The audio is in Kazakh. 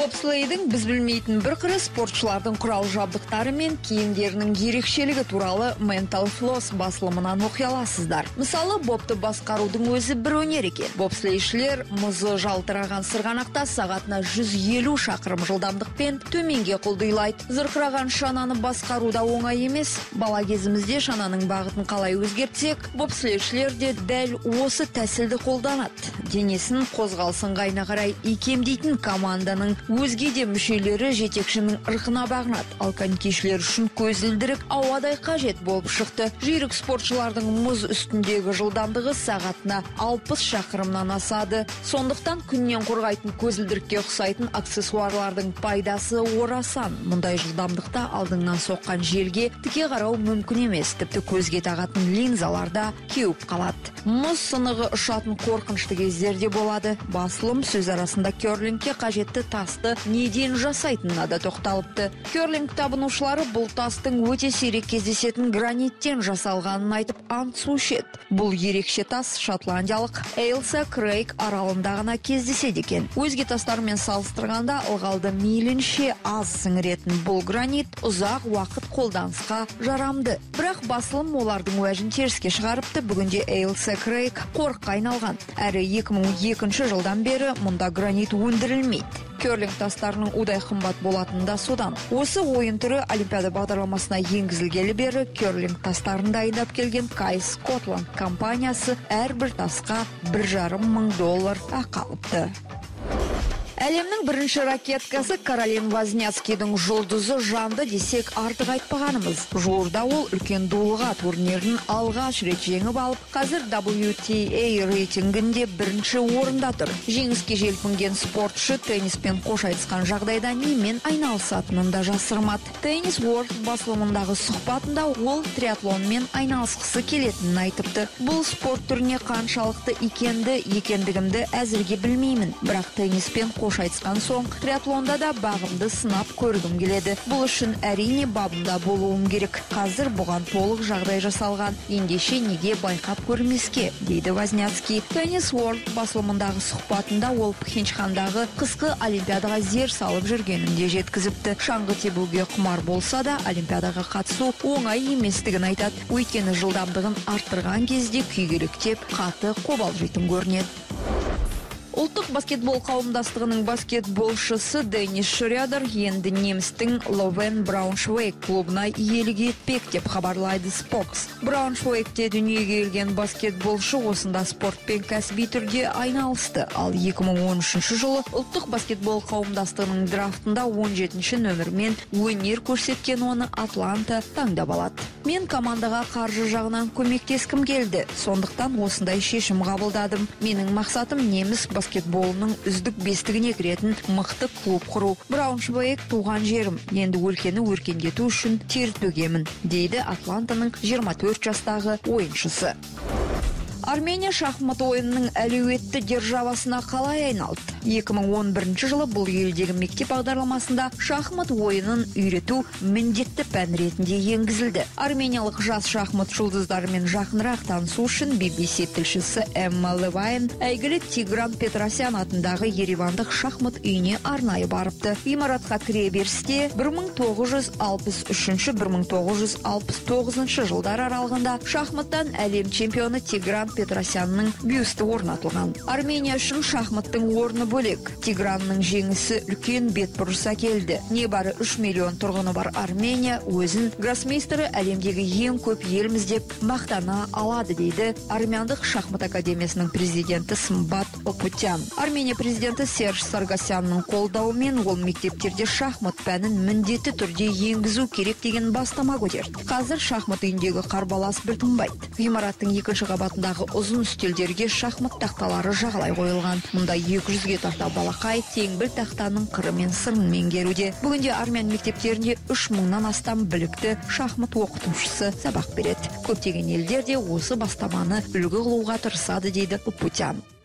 Бобслейдің біз білмейтін бір қыры спортшылардың құрал жабдықтары мен киімдерінің ерекшелігі туралы Mental Floss басылымынан оқи аласыздар. Мысалы, бобты басқарудың өзі бір өнер екен. Бобслейшілер мұзы жалтыраған сырғанақта сағатына 150 шақырым жылдамдықпен төменге құлдилайды. Зырқыраған шананы басқаруда оңай емес. Бала кезімізде шананың бағытын қалай өзгертсек, бобслейшілер де дәл осы тәсілді қолданады. Денесін қозғалсын қайна қарай икемдейтін команданың өзге де мүшелері жетекшінің ырқына бағынады. Ал конькишілер үшін көзілдірік ауадай қажет болып шықты. Жүйрік спортшылардың мұз үстіндегі жылдамдығы сағатына 60 шақырымнан асады. Сондықтан күннен қорғайтын көзілдірікке ұқсайтын аксессуарлардың пайдасы орасан. Мұндай жылдамдықта алдыңнан соққан желге тіке қарау мүмкін емес. Тіпті көзге тағатын линзаларда кеуіп қалады. Мұз сынығы ұшатын қорқынышты кездерде болады. Басылым сөз арасында керлингке қажетті тасты неден жасайтынына да тоқталыпты. Керлинг табынушылары бұл тастың өте сирек кездесетін граниттен жасалғанын айтып ант су ішеді. Бұл ерекше тас шотландиялық Эйлса Крейг аралында ғана кездеседі екен. Өзге тастармен салыстырғанда ылғалды мейлінше аз сіңіретін бұл гранит ұзақ уақыт қолданысқа жарамды. Бірақ басылым олардың уәжін теріске шығарыпты. Бүгінде Эйлса Крейг қорыққа айналған. Әрі 2002 жылдан бері мұнда гранит өндірілмейді. Керлинг тастарының удай қымбат болатыны да содан. Осы ойын түрі Олимпиада бағдарламасына енгізілгелі бері керлинг тастарын дайындап келген Кайс Скотланд компаниясы әрбір тасқа $1,500 ақы алыпты. Әлемнің бірінші ракеткасы Каролин Возняцкийдің жұлдызы жанды десек артық айтпағанымыз. Жуырда ол үлкен дулыға турнирін алғаш рет жеңіп алып, қазір WTA рейтингінде бірінші орында тұр. Жеңіске желпінген спортшы тенниспен қош айтысқан жағдайда немен айналысатынын да жасырмады. Tennis World басылымындағы сұхбатында ол триатлонмен айналысқысы келетінін айтыпты. Бұл спорт түріне қаншалықты екендігімді әзірге білмеймін, бірақ тенниспен қош айтысқан соң триатлонда да бағымды сынап көргім келеді. Бұл үшін әрине бабымда болуым керек. Қазір бұған толық жағдай жасалған. Ендеше неге байқап көрмеске, дейді Возняцкий. Tennis World басылымындағы сұхбатында ол Пхенчхандағы қысқы олимпиадаға зер салып жүргенін де жеткізіпті. Шаңғы тебуге құмар болса да, олимпиадаға қатысу оңай еместігін айтады. Өйткені жылдамдығын арттырған кезде күйгелектеп, қаты қобалжитын көрінеді. Ұлттық баскетбол қауымдастығының баскетболшысы Денис Шрёдер енді немістің Ловен Брауншвейг клубына иелік етпек деп хабарлайды Спокс. Брауншвейгте дүниеге келген баскетболшы осында спортпен кәсіби түрде айналысты. Ал 2013 жылы ұлттық баскетбол қауымдастығының драфтында 17-ші нөмірмен өнер көрсеткен оны Атланта таңдап алады. Мен командаға қаржы жағынан көмектескім келді. Сондықтан осындай шешім қабылдадым. Менің мақсатым неміс баскетболының үздік бестігіне кіретін мықты клуб құру. Брауншвейг туған жерім. Енді өлкені өркендету үшін тер төгемін, дейді Атлантаның 24 жастағы ойыншысы. Армения шахмат ойынының әлеуетті державасына қалай айналды? 2011 жылы бұл елдегі мектеп бағдарламасында шахмат ойынын үйрету міндетті пән ретінде енгізілді. Армениялық жас шахмат жұлдыздарымен жақынырақ танысу үшін BBC тілшісі Эмма Левайн әйгілі Тигран Петросян атындағы Еревандық шахмат үйіне арнайы барыпты. Ғимаратқа кіре берісте 1963-1969 жылдар аралығында шахматтан әлем чемпионы Тигран Петросянның бюсті орнатылған. Армения үшін шахматтың орны бөлек. Тигранның жеңісі үлкен бетбұрыс әкелді. Небары 3 миллион тұрғыны бар Армения өзін гроссмейстері әлемдегі ең көп елміз деп мақтана алады, дейді Армяндық шахмат академиясының президенті Сымбат Опутян. Армения президенті Серж Саргасянның қолдауымен ол мектептерде шахмат пәнін міндетті түрде енгізу керек деген бастама көтерді. Қазір шахмат үйіндегі қарбалас бір тынбайды. Ғимараттың екінші қабатындағы ұзын үстелдерге шахмат тақталары жағалай қойылған. Мұнда 200-ге тарта балақай теңбіл тақтаның қыры мен сырын меңгеруде. Бүгінде армян мектептерінде 3000-нан астам білікті шахмат оқытушысы сабақ береді. Көптеген елдерде осы бастаманы үлгі қылуға тырысады, дейді Опутян.